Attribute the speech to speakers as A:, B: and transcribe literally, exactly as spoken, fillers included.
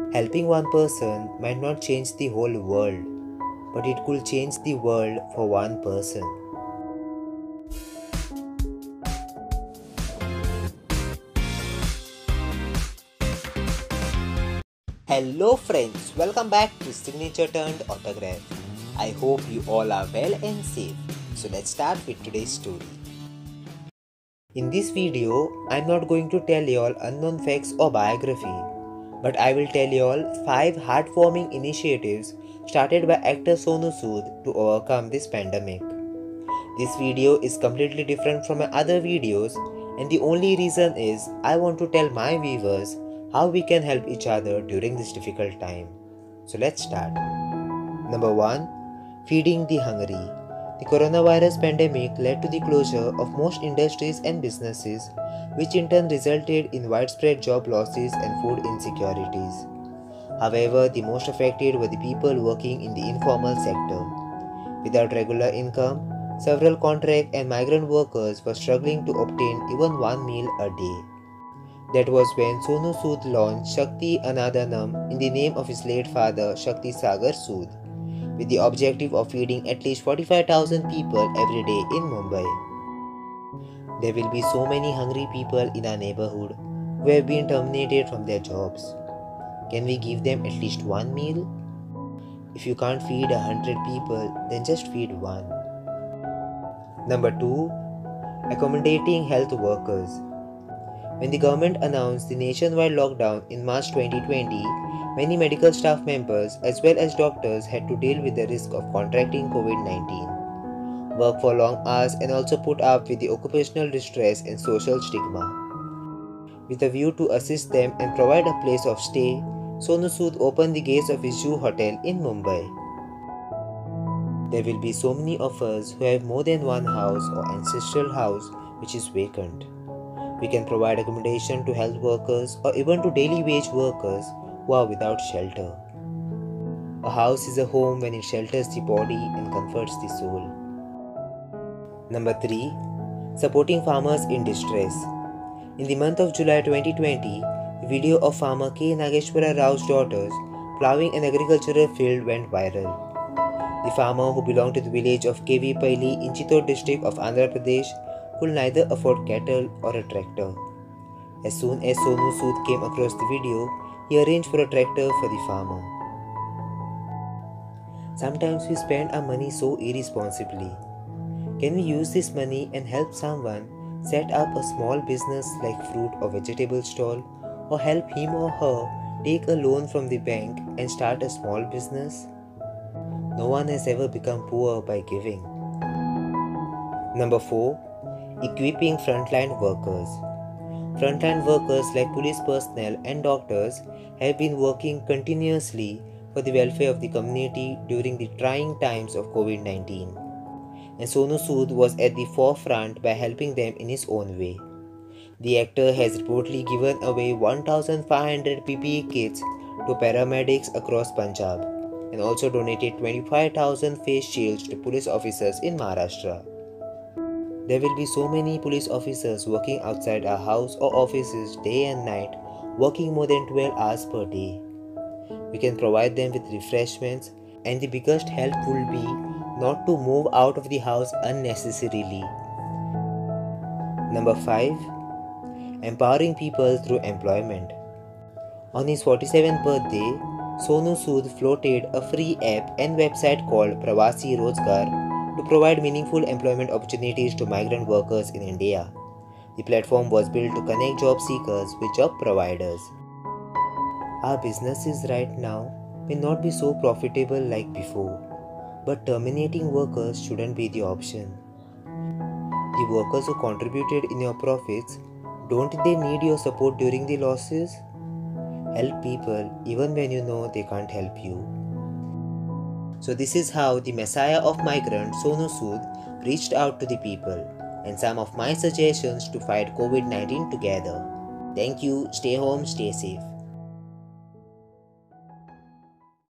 A: Helping one person might not change the whole world, but it could change the world for one person. Hello friends, welcome back to Signature Turned Autograph. I hope you all are well and safe. So let's start with today's story. In this video, I'm not going to tell you all unknown facts or biography, but I will tell you all five heartwarming initiatives started by actor Sonu Sood to overcome this pandemic. This video is completely different from my other videos, and the only reason is I want to tell my viewers how we can help each other during this difficult time. So let's start. Number one. Feeding the hungry. The coronavirus pandemic led to the closure of most industries and businesses, which in turn resulted in widespread job losses and food insecurities. However, the most affected were the people working in the informal sector. Without regular income, several contract and migrant workers were struggling to obtain even one meal a day. That was when Sonu Sood launched Shakti Annadanam in the name of his late father Shakti Sagar Sood, with the objective of feeding at least forty-five thousand people every day in Mumbai. There will be so many hungry people in our neighborhood who have been terminated from their jobs. Can we give them at least one meal? If you can't feed a hundred people, then just feed one. Number two. Accommodating health workers. When the government announced the nationwide lockdown in March twenty twenty, many medical staff members as well as doctors had to deal with the risk of contracting COVID nineteen, work for long hours and also put up with the occupational distress and social stigma. With a view to assist them and provide a place of stay, Sonu Sood opened the gates of his Zoo Hotel in Mumbai. There will be so many of us who have more than one house or ancestral house which is vacant. We can provide accommodation to health workers or even to daily wage workers who are without shelter. A house is a home when it shelters the body and comforts the soul. Number three. Supporting farmers in distress. In the month of July twenty twenty, the video of farmer K. Nageshwara Rao's daughters ploughing an agricultural field went viral. The farmer, who belonged to the village of K V Paili in Chittor district of Andhra Pradesh, could neither afford cattle or a tractor. As soon as Sonu Sood came across the video, he arranged for a tractor for the farmer. Sometimes we spend our money so irresponsibly. Can we use this money and help someone set up a small business like fruit or vegetable stall, or help him or her take a loan from the bank and start a small business? No one has ever become poor by giving. Number four. Equipping frontline workers. Frontline workers like police personnel and doctors have been working continuously for the welfare of the community during the trying times of COVID nineteen. And Sonu Sood was at the forefront by helping them in his own way. The actor has reportedly given away one thousand five hundred P P E kits to paramedics across Punjab and also donated twenty-five thousand face shields to police officers in Maharashtra. There will be so many police officers working outside our house or offices day and night, working more than twelve hours per day. We can provide them with refreshments, and the biggest help will be not to move out of the house unnecessarily. Number five. Empowering people through employment. On his forty-seventh birthday, Sonu Sood floated a free app and website called Pravasi Rozgar to provide meaningful employment opportunities to migrant workers in India. The platform was built to connect job seekers with job providers. Our businesses right now may not be so profitable like before, but terminating workers shouldn't be the option. The workers who contributed in your profits, don't they need your support during the losses? Help people even when you know they can't help you. So this is how the Messiah of migrants, Sonu Sood, reached out to the people, and some of my suggestions to fight COVID nineteen together. Thank you, stay home, stay safe.